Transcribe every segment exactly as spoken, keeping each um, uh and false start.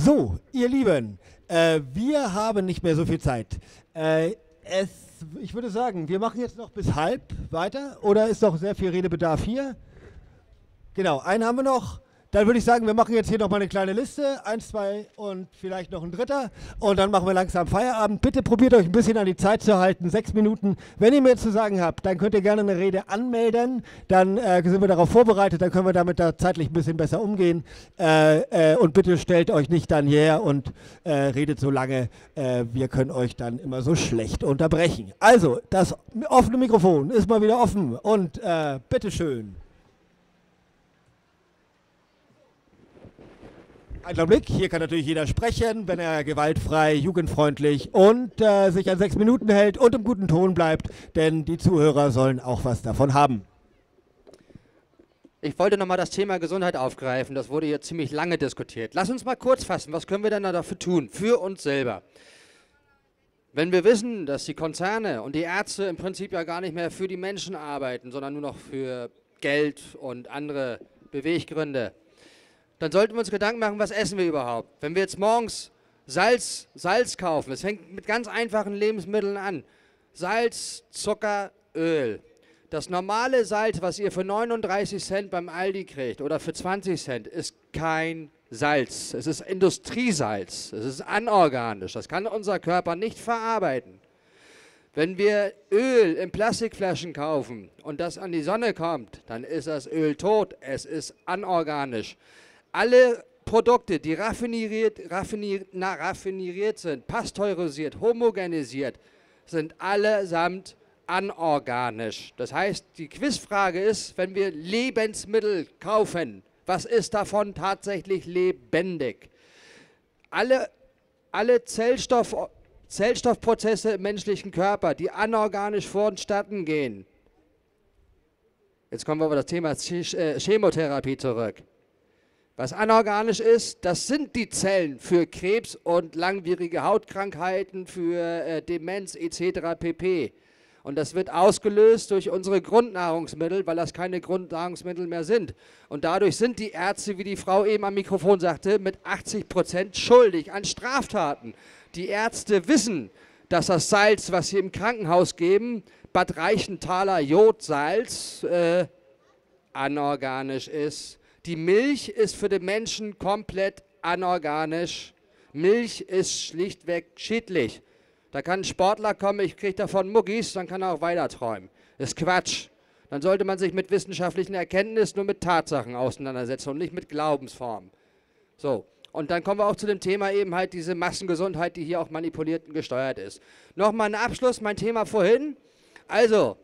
So, ihr Lieben, äh, wir haben nicht mehr so viel Zeit. Äh, es, ich würde sagen, wir machen jetzt noch bis halb weiter oder ist noch sehr viel Redebedarf hier? Genau, einen haben wir noch. Dann würde ich sagen, wir machen jetzt hier noch mal eine kleine Liste. Eins, zwei und vielleicht noch ein dritter. Und dann machen wir langsam Feierabend. Bitte probiert euch ein bisschen an die Zeit zu halten. Sechs Minuten. Wenn ihr mir zu sagen habt, dann könnt ihr gerne eine Rede anmelden. Dann äh, sind wir darauf vorbereitet. Dann können wir damit da zeitlich ein bisschen besser umgehen. Äh, äh, und bitte stellt euch nicht dann hierher und äh, redet so lange. Äh, wir können euch dann immer so schlecht unterbrechen. Also, das offene Mikrofon ist mal wieder offen. Und äh, bitteschön. Einen Augenblick, hier kann natürlich jeder sprechen, wenn er gewaltfrei, jugendfreundlich und äh, sich an sechs Minuten hält und im guten Ton bleibt, denn die Zuhörer sollen auch was davon haben. Ich wollte nochmal das Thema Gesundheit aufgreifen, das wurde hier ziemlich lange diskutiert. Lass uns mal kurz fassen, was können wir denn dafür tun, für uns selber? Wenn wir wissen, dass die Konzerne und die Ärzte im Prinzip ja gar nicht mehr für die Menschen arbeiten, sondern nur noch für Geld und andere Beweggründe, dann sollten wir uns Gedanken machen, was essen wir überhaupt. Wenn wir jetzt morgens Salz, Salz kaufen, es fängt mit ganz einfachen Lebensmitteln an. Salz, Zucker, Öl. Das normale Salz, was ihr für neununddreißig Cent beim Aldi kriegt oder für zwanzig Cent, ist kein Salz. Es ist Industriesalz. Es ist anorganisch. Das kann unser Körper nicht verarbeiten. Wenn wir Öl in Plastikflaschen kaufen und das an die Sonne kommt, dann ist das Öl tot. Es ist anorganisch. Alle Produkte, die raffineriert, raffineriert, na, raffineriert sind, pasteurisiert, homogenisiert, sind allesamt anorganisch. Das heißt, die Quizfrage ist, wenn wir Lebensmittel kaufen, was ist davon tatsächlich lebendig? Alle, alle Zellstoff, Zellstoffprozesse im menschlichen Körper, die anorganisch vonstatten gehen. Jetzt kommen wir auf das Thema Chemotherapie zurück. Was anorganisch ist, das sind die Zellen für Krebs und langwierige Hautkrankheiten, für äh, Demenz et cetera pp. Und das wird ausgelöst durch unsere Grundnahrungsmittel, weil das keine Grundnahrungsmittel mehr sind. Und dadurch sind die Ärzte, wie die Frau eben am Mikrofon sagte, mit achtzig Prozent schuldig an Straftaten. Die Ärzte wissen, dass das Salz, was sie im Krankenhaus geben, Bad Reichenthaler Jodsalz, äh, anorganisch ist. Die Milch ist für den Menschen komplett anorganisch. Milch ist schlichtweg schädlich. Da kann ein Sportler kommen, ich kriege davon Muckis, dann kann er auch weiter träumen. Das ist Quatsch. Dann sollte man sich mit wissenschaftlichen Erkenntnissen nur mit Tatsachen auseinandersetzen und nicht mit Glaubensformen. So, und dann kommen wir auch zu dem Thema eben halt diese Massengesundheit, die hier auch manipuliert und gesteuert ist. Nochmal ein Abschluss, mein Thema vorhin. Also,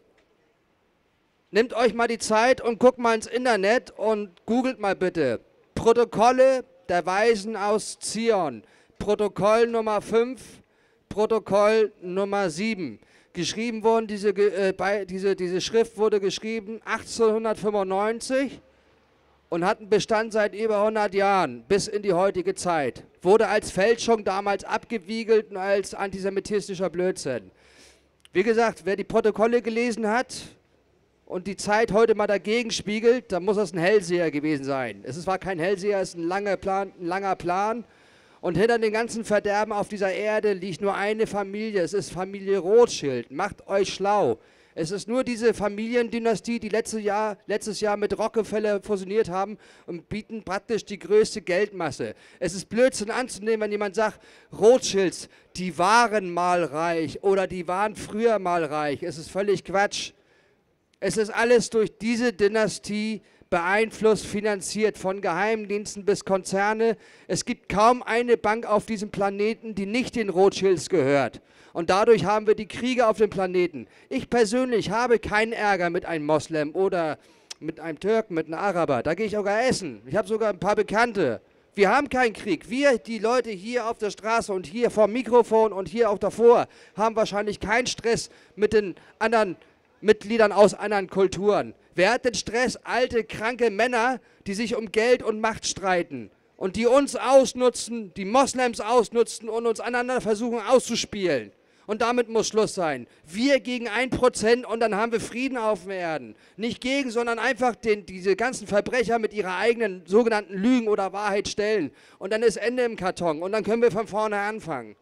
nehmt euch mal die Zeit und guckt mal ins Internet und googelt mal bitte Protokolle der Weisen aus Zion. Protokoll Nummer fünf, Protokoll Nummer sieben. Geschrieben wurden, diese, äh, bei, diese, diese Schrift wurde geschrieben achtzehnhundertfünfundneunzig und hat einen Bestand seit über hundert Jahren bis in die heutige Zeit. Wurde als Fälschung damals abgewiegelt und als antisemitistischer Blödsinn. Wie gesagt, wer die Protokolle gelesen hat und die Zeit heute mal dagegen spiegelt, dann muss das ein Hellseher gewesen sein. Es war kein Hellseher, es ist ein langer Plan, ein langer Plan. Und hinter dem ganzen Verderben auf dieser Erde liegt nur eine Familie. Es ist Familie Rothschild. Macht euch schlau. Es ist nur diese Familiendynastie, die letztes Jahr, letztes Jahr mit Rockefeller fusioniert haben und bieten praktisch die größte Geldmasse. Es ist Blödsinn anzunehmen, wenn jemand sagt, Rothschilds, die waren mal reich oder die waren früher mal reich. Es ist völlig Quatsch. Es ist alles durch diese Dynastie beeinflusst, finanziert, von Geheimdiensten bis Konzerne. Es gibt kaum eine Bank auf diesem Planeten, die nicht den Rothschilds gehört. Und dadurch haben wir die Kriege auf dem Planeten. Ich persönlich habe keinen Ärger mit einem Moslem oder mit einem Türken, mit einem Araber. Da gehe ich sogar essen. Ich habe sogar ein paar Bekannte. Wir haben keinen Krieg. Wir, die Leute hier auf der Straße und hier vor dem Mikrofon und hier auch davor, haben wahrscheinlich keinen Stress mit den anderen Mitgliedern aus anderen Kulturen. Wer hat den Stress? Alte, kranke Männer, die sich um Geld und Macht streiten und die uns ausnutzen, die Moslems ausnutzen und uns einander versuchen auszuspielen. Und damit muss Schluss sein. Wir gegen ein Prozent und dann haben wir Frieden auf den Erden. Nicht gegen, sondern einfach den, diese ganzen Verbrecher mit ihrer eigenen sogenannten Lügen oder Wahrheit stellen. Und dann ist Ende im Karton und dann können wir von vorne anfangen.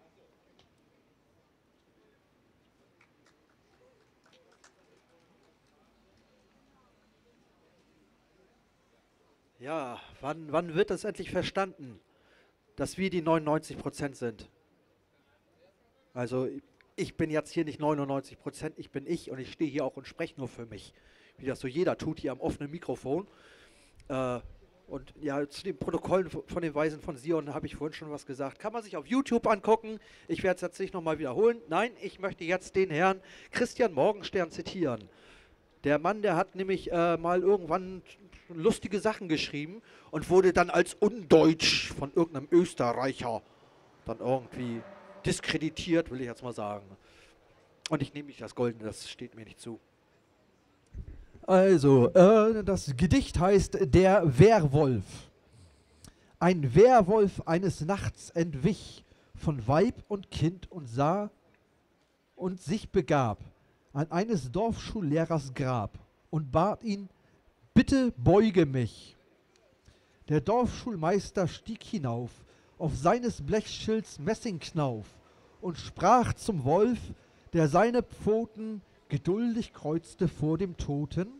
Ja, wann, wann wird es endlich verstanden, dass wir die neunundneunzig Prozent sind? Also ich bin jetzt hier nicht neunundneunzig Prozent, ich bin ich und ich stehe hier auch und spreche nur für mich, wie das so jeder tut hier am offenen Mikrofon. Äh, und ja, zu den Protokollen von den Weisen von Sion habe ich vorhin schon was gesagt. Kann man sich auf YouTube angucken. Ich werde es jetzt nicht nochmal wiederholen. Nein, ich möchte jetzt den Herrn Christian Morgenstern zitieren. Der Mann, der hat nämlich äh, mal irgendwann lustige Sachen geschrieben und wurde dann als undeutsch von irgendeinem Österreicher dann irgendwie diskreditiert, will ich jetzt mal sagen. Und ich nehme nicht das Goldene, das steht mir nicht zu. Also, äh, das Gedicht heißt Der Werwolf. Ein Werwolf eines Nachts entwich von Weib und Kind und sah und sich begab an eines Dorfschullehrers Grab und bat ihn, bitte beuge mich. Der Dorfschulmeister stieg hinauf auf seines Blechschilds Messingknauf und sprach zum Wolf, der seine Pfoten geduldig kreuzte vor dem Toten.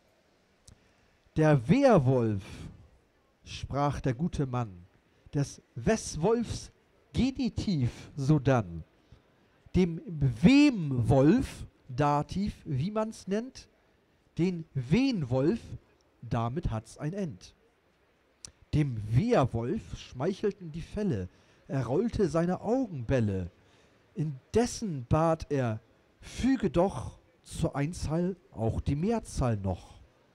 Der Werwolf, sprach der gute Mann, des Weswolfs Genitiv sodann, dem Wemwolf, Dativ, wie man's nennt, den Wenwolf, damit hat's ein End. Dem Wehrwolf schmeichelten die Felle, er rollte seine Augenbälle, indessen bat er, füge doch zur Einzahl auch die Mehrzahl noch.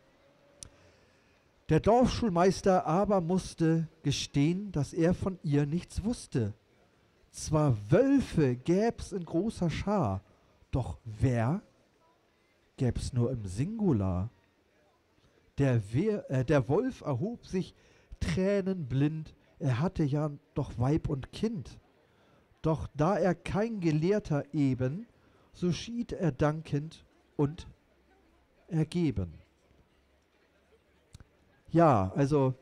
Der Dorfschulmeister aber musste gestehen, dass er von ihr nichts wusste. Zwar Wölfe gäb's in großer Schar, doch wer gäb's nur im Singular? Der, Wehr, äh, der Wolf erhob sich tränenblind, er hatte ja doch Weib und Kind. Doch da er kein Gelehrter eben, so schied er dankend und ergeben. Ja, also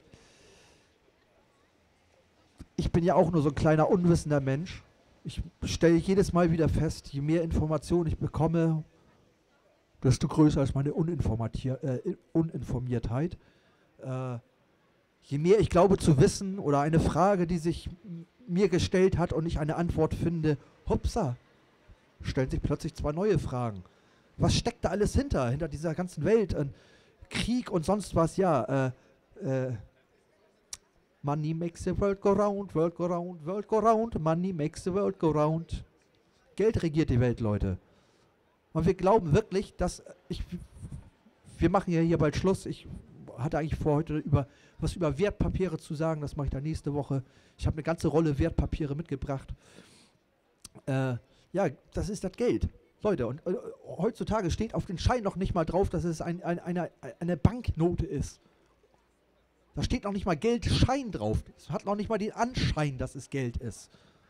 ich bin ja auch nur so ein kleiner unwissender Mensch. Ich stelle jedes Mal wieder fest, je mehr Informationen ich bekomme, desto größer ist meine äh, Uninformiertheit. Äh, je mehr ich glaube zu wissen oder eine Frage, die sich mir gestellt hat und ich eine Antwort finde, hupsa, stellen sich plötzlich zwei neue Fragen. Was steckt da alles hinter, hinter dieser ganzen Welt? Und Krieg und sonst was, ja. Äh, äh, Money makes the world go round, world go round, world go round, money makes the world go round. Geld regiert die Welt, Leute. Und wir glauben wirklich, dass ich, wir machen ja hier bald Schluss. Ich hatte eigentlich vor, heute über was über Wertpapiere zu sagen. Das mache ich dann nächste Woche. Ich habe eine ganze Rolle Wertpapiere mitgebracht. Äh, ja, das ist das Geld. Leute, und äh, heutzutage steht auf den Schein noch nicht mal drauf, dass es ein, ein, eine, eine Banknote ist. Da steht noch nicht mal Geldschein drauf. Es hat noch nicht mal den Anschein, dass es Geld ist.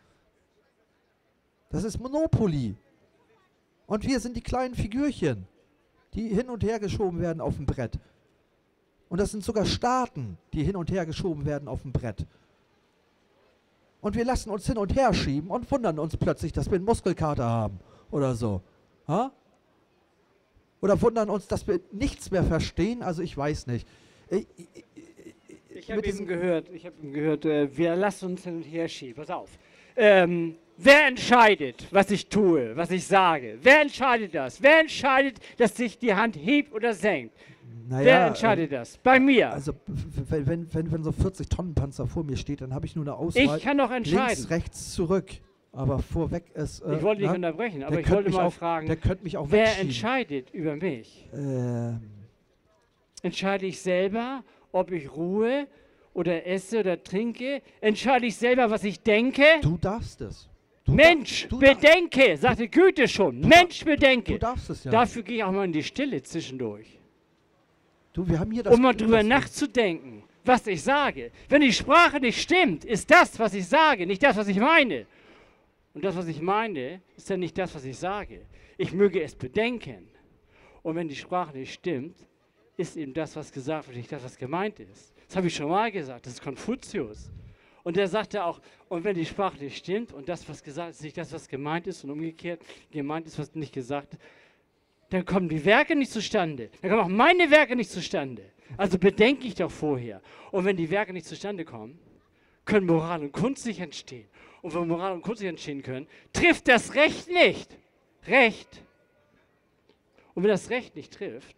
Das ist Monopoly. Und wir sind die kleinen Figürchen, die hin und her geschoben werden auf dem Brett. Und das sind sogar Staaten, die hin und her geschoben werden auf dem Brett. Und wir lassen uns hin und her schieben und wundern uns plötzlich, dass wir einen Muskelkater haben oder so. Ha? Oder wundern uns, dass wir nichts mehr verstehen. Also ich weiß nicht. Ich, ich, ich habe eben gehört, ich habe gehört, äh, wir lassen uns hin und her schieben. Pass auf. Ähm, wer entscheidet, was ich tue, was ich sage? Wer entscheidet das? Wer entscheidet, dass sich die Hand hebt oder senkt? Naja, Wer entscheidet äh, das? Bei mir. Also wenn, wenn, wenn, wenn so vierzig Tonnen Panzer vor mir steht, dann habe ich nur eine Auswahl. Ich kann doch entscheiden. Links, rechts, zurück. Aber vorweg ist... Äh, ich wollte dich na, unterbrechen, aber ich wollte mal auch, fragen, der könnte mich auch wer wegschieben. entscheidet über mich? Ähm. Entscheide ich selber, ob ich ruhe oder esse oder trinke? Entscheide ich selber, was ich denke? Du darfst es. Du Mensch, du bedenke, sagte Goethe schon. Du Mensch, bedenke. Du darfst es ja. Dafür gehe ich auch mal in die Stille zwischendurch. Du, wir haben hier das um mal drüber nachzudenken, was ich sage. Wenn die Sprache nicht stimmt, ist das, was ich sage, nicht das, was ich meine. Und das, was ich meine, ist ja nicht das, was ich sage. Ich möge es bedenken. Und wenn die Sprache nicht stimmt, ist eben das, was gesagt wird, nicht das, was gemeint ist. Das habe ich schon mal gesagt, das ist Konfuzius. Und der sagte auch, und wenn die Sprache nicht stimmt und das, was gesagt ist, nicht das, was gemeint ist und umgekehrt gemeint ist, was nicht gesagt ist, dann kommen die Werke nicht zustande. Dann kommen auch meine Werke nicht zustande. Also bedenke ich doch vorher. Und wenn die Werke nicht zustande kommen, können Moral und Kunst nicht entstehen. Und wenn Moral und Kunst nicht entstehen können, trifft das Recht nicht. Recht. Und wenn das Recht nicht trifft,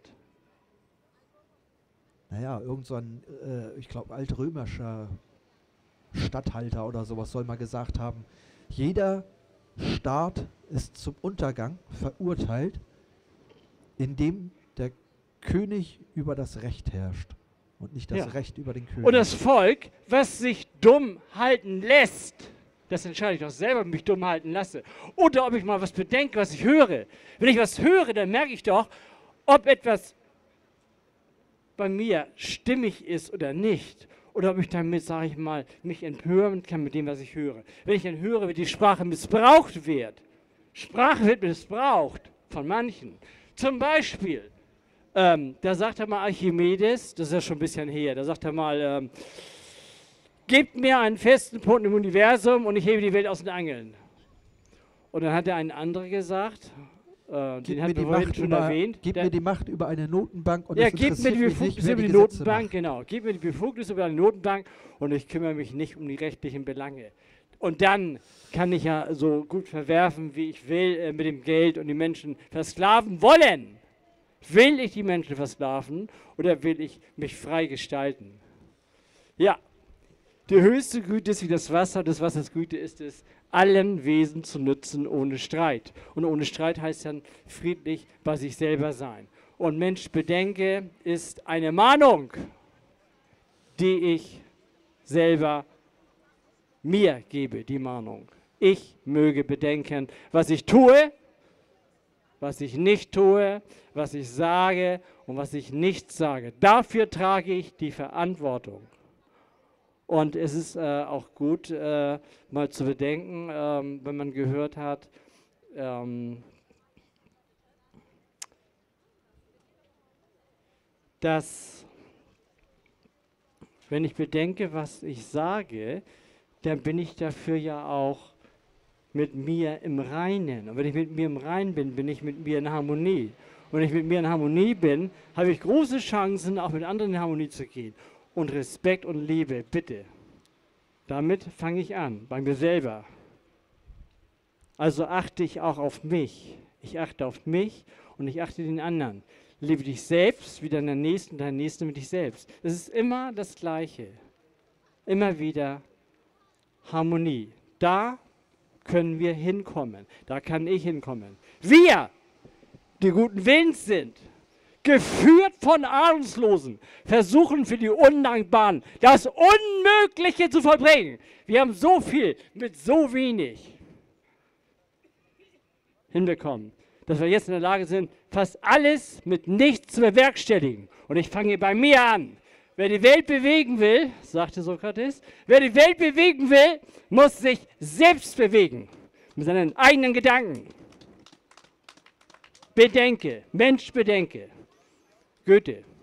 Naja, irgend so ein, äh, ich glaube, altrömischer Statthalter oder sowas soll mal gesagt haben, jeder Staat ist zum Untergang verurteilt, indem der König über das Recht herrscht und nicht das Ja. Recht über den König. und das Volk, was sich dumm halten lässt, das entscheide ich doch selber, ob ich mich dumm halten lasse. Oder ob ich mal was bedenke, was ich höre. Wenn ich was höre, dann merke ich doch, ob etwas bei mir stimmig ist oder nicht. Oder ob ich damit, sage ich mal, mich empören kann mit dem, was ich höre. Wenn ich dann höre, wie die Sprache missbraucht wird. Sprache wird missbraucht von manchen. Zum Beispiel, ähm, da sagt er mal Archimedes, das ist ja schon ein bisschen her, da sagt er mal, ähm, gebt mir einen festen Punkt im Universum und ich hebe die Welt aus den Angeln. Und dann hat der ein anderer gesagt, äh, Gib den mir, hat die man vorhin Macht schon über, erwähnt. gib der, mir die Macht über eine Notenbank und ja, es gib mir interessiert die mich nicht, Befugnis wer über die Gesetze Notenbank, macht. genau. Gib mir die Befugnis über die Notenbank und ich kümmere mich nicht um die rechtlichen Belange. Und dann kann ich ja so gut verwerfen, wie ich will, äh, mit dem Geld und die Menschen versklaven wollen. Will ich die Menschen versklaven oder will ich mich frei gestalten? Ja, die höchste Güte ist wie das Wasser, des Wassers Güte ist es, allen Wesen zu nützen ohne Streit. Und ohne Streit heißt dann friedlich bei sich selber sein. Und Mensch, bedenke, ist eine Mahnung, die ich selber mir gebe, die Mahnung. Ich möge bedenken, was ich tue, was ich nicht tue, was ich sage und was ich nicht sage. Dafür trage ich die Verantwortung. Und es ist äh, auch gut, äh, mal zu bedenken, ähm, wenn man gehört hat, ähm, dass, wenn ich bedenke, was ich sage, dann bin ich dafür ja auch mit mir im Reinen. Und wenn ich mit mir im Reinen bin, bin ich mit mir in Harmonie. Und wenn ich mit mir in Harmonie bin, habe ich große Chancen, auch mit anderen in Harmonie zu gehen. Und Respekt und Liebe, bitte. Damit fange ich an, bei mir selber. Also achte ich auch auf mich. Ich achte auf mich und ich achte den anderen. Liebe dich selbst wie deinen Nächsten, deinen Nächsten mit dich selbst. Es ist immer das Gleiche. Immer wieder Harmonie. Da können wir hinkommen. Da kann ich hinkommen. Wir, die guten Willens sind, geführt von Ahnungslosen, versuchen für die Undankbaren das Unmögliche zu vollbringen. Wir haben so viel mit so wenig hinbekommen, dass wir jetzt in der Lage sind, fast alles mit nichts zu bewerkstelligen. Und ich fange bei mir an. Wer die Welt bewegen will, sagte Sokrates, wer die Welt bewegen will, muss sich selbst bewegen. Mit seinen eigenen Gedanken. Bedenke, Mensch bedenke. Goethe.